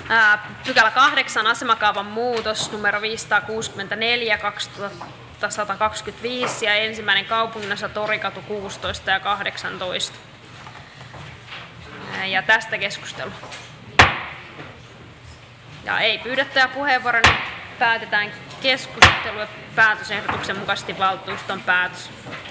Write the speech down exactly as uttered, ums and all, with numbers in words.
Pykälä kahdeksan, asemakaavan muutos numero viisisataakuusikymmentäneljä kaksituhattasataakaksikymmentäviisi ja ensimmäinen kaupunginosa Torikatu kuusitoista ja kahdeksantoista. Ja tästä keskustelu. Ja ei pyydettyjä puheenvuoroja, niin päätetään keskustelu ja päätösehdotuksen mukaisesti valtuuston päätös.